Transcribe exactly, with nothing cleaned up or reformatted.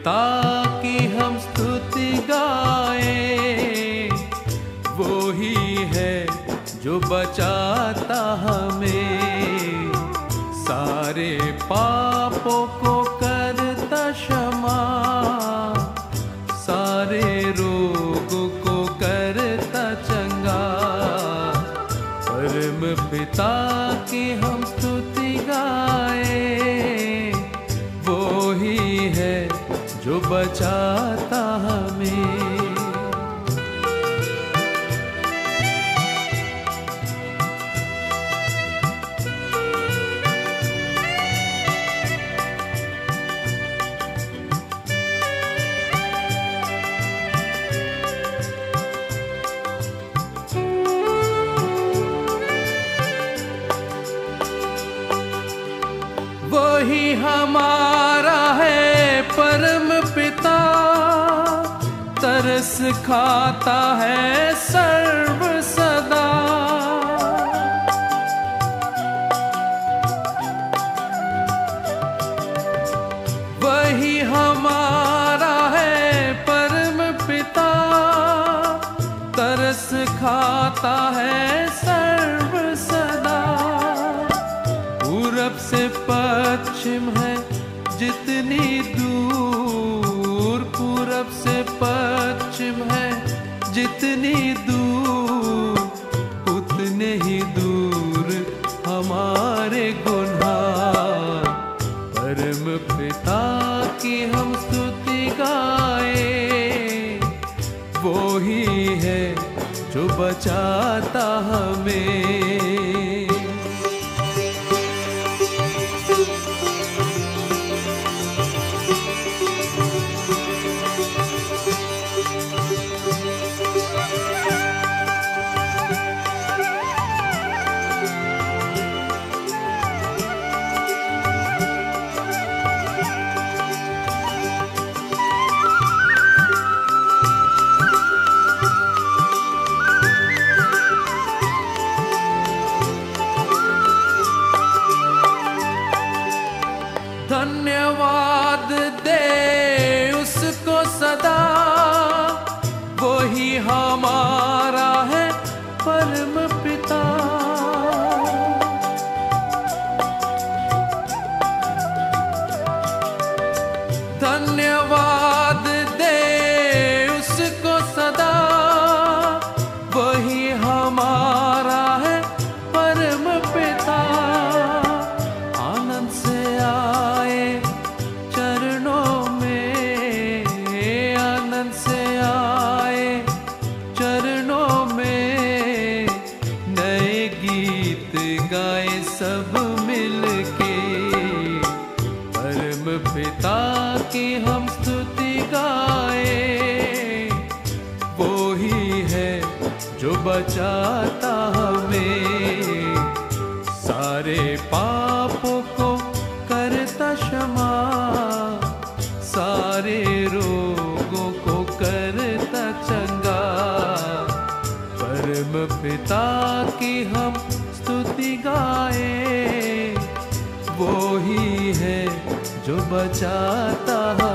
पिता की हम स्तुति गाएं, वो ही है जो बचाता हमें, सारे पापों को करता क्षमा, सारे रोगों को करता चंगा। परम पिता की हम स्तुति गाएं, वो ही है जो बचाता हमें। वही हमारा है परम पिता, तरस खाता है सर्व सदा। वही हमारा है परम पिता, तरस खाता है सर्व सदा। पूरब से पश्चिम है जितनी दूर, पूरब से पश्चिम है जितनी दूर, उतने ही दूर हमारे गुनाह। परम पिता की हम स्तुति गाएं, वो ही है जो बचाता हमें। धन्यवाद दे उसको सदा, वो ही हमारा है परम पिता। धन्यवाद दे उसको सदा, वही हमारा है परम पिता। आनंद से आए चरणों में, आनंद से आए चरणों में, नए गीत गाए सब मिलके। परम पिता की हम स्तुति गाएं, वो ही है जो बचाता हमें, सारे पापों को करता क्षमा, सारे रोगों को करता चंगा। परम पिता की हम स्तुति गाएं, वो ही है जो बचाता है।